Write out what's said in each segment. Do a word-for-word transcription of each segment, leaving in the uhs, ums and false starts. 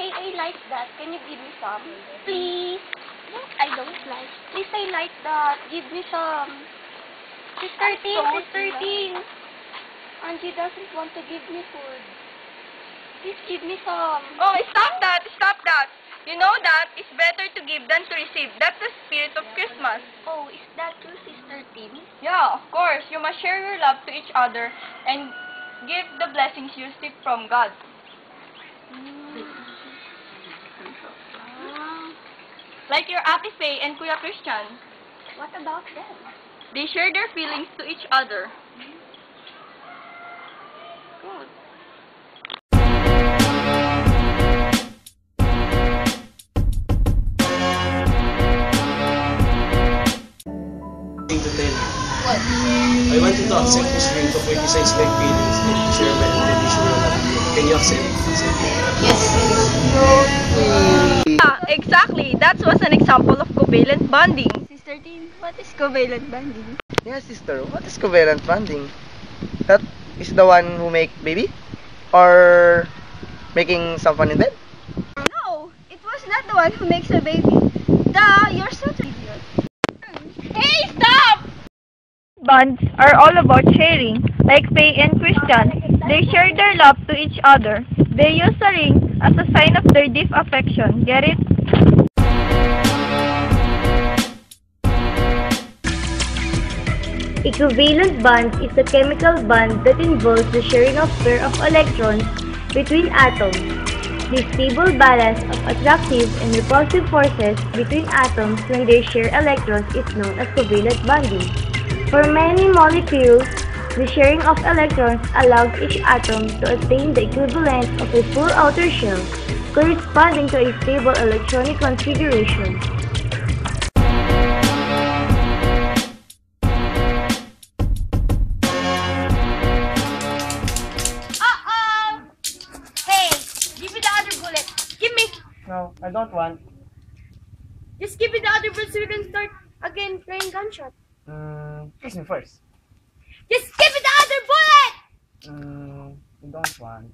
Hey, I like that. Can you give me some? Please. No, I don't like. Please, I like that. Give me some. She's thirteen. She's thirteen. Angie doesn't want to give me food. Please give me some. Oh, stop that! Stop that! You know that it's better to give than to receive. That's the spirit of Christmas. Oh, is that true, Sister Tim? Yeah, of course. You must share your love to each other and give the blessings you receive from God. Mm. Ah. Like your Ate Faye and Kuya Christian. What about them? They share their feelings to each other. Good. To tell you. What? I want you to accept this ring to criticize my feelings and to share my unconditional love. Can you accept? accept Yes. Yeah, exactly. That was an example of covalent bonding. Sister Tim, what is covalent bonding? Yes, sister. What is covalent bonding? That is the one who make baby? Or making some fun in bed? No, it was not the one who makes a baby. Duh, you're such an idiot. Hey, stop! Bonds are all about sharing. Like Faye and Christian, they share their love to each other. They use a ring as a sign of their deep affection. Get it? A covalent bond is a chemical bond that involves the sharing of pair of electrons between atoms. The stable balance of attractive and repulsive forces between atoms when they share electrons is known as covalent bonding. For many molecules, the sharing of electrons allows each atom to attain the equivalent of a full outer shell, corresponding to a stable electronic configuration. Uh-oh! Hey, give me the other bullet. Give me. No, I don't want. Just give me the other bullet so we can start again playing gunshot. Mm, kiss me first. Just give me the other bullet! Mm, I don't want.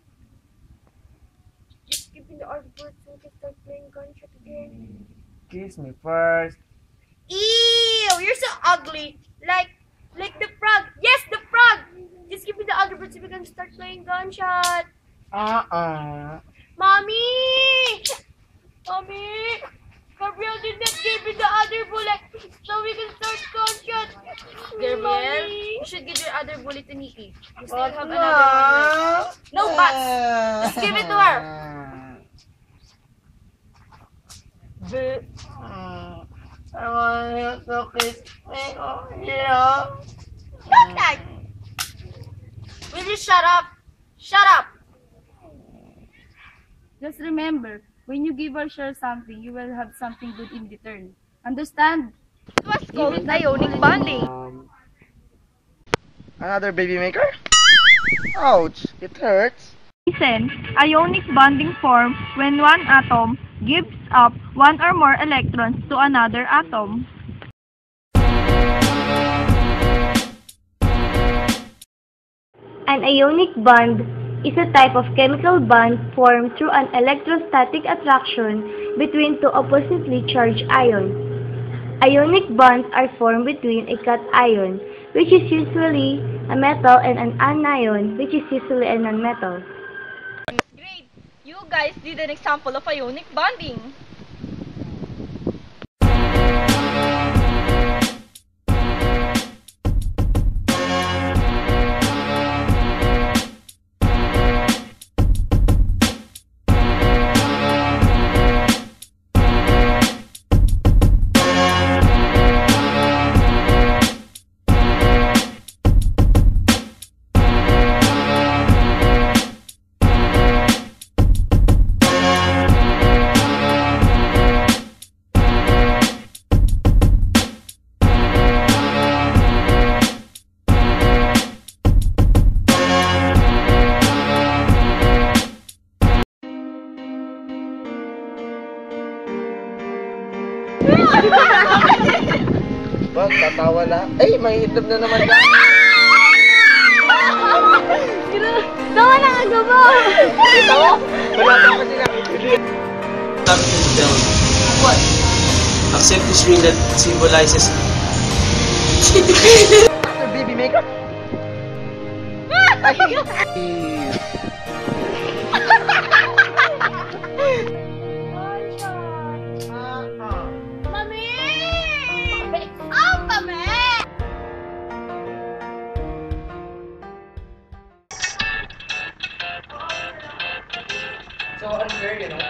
Just give me the other bullet so we can start playing gunshot again. Kiss me first. Ew! You're so ugly. Like, like the frog. Yes, the frog! Just give me the other bullet so we can start playing gunshot. Uh-uh. Mommy! Mommy! Gabriel did not give me the other bullet so we can start gunshot. Gabriel, Mommy. you should give your other bullet to Nikki. You still What have na? another one left. No buts. Just give it to her. Babe, mm, I want you to kiss me. Oh, yeah. Stop that! Will you shut up? Shut up! Just remember, when you give or share something, you will have something good in return. Understand? It was called ionic bonding. Um, another baby maker? Ouch, it hurts. Listen, ionic bonding forms when one atom gives up one or more electrons to another atom. An ionic bond is a type of chemical bond formed through an electrostatic attraction between two oppositely charged ions. Ionic bonds are formed between a cation, which is usually a metal, and an anion, which is usually a nonmetal. Great! You guys did an example of ionic bonding. Wag, tatawa lang. Ay, may itlog na naman yan. Tawa na nga ba? Tawa? Wala pa kasi nakikita. topic to tell. What? Accept this ring that symbolizes Your baby makeup? So unfair, you know?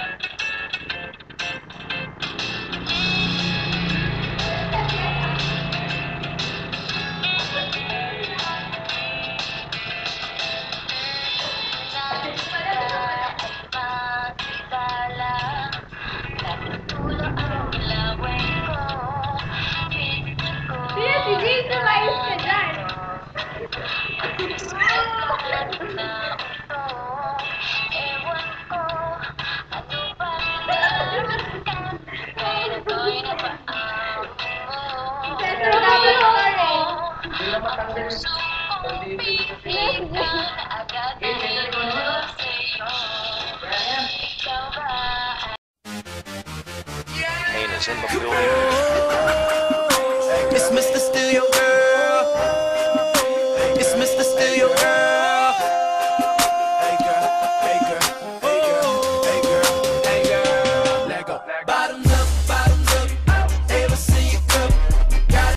Hey, nasan ba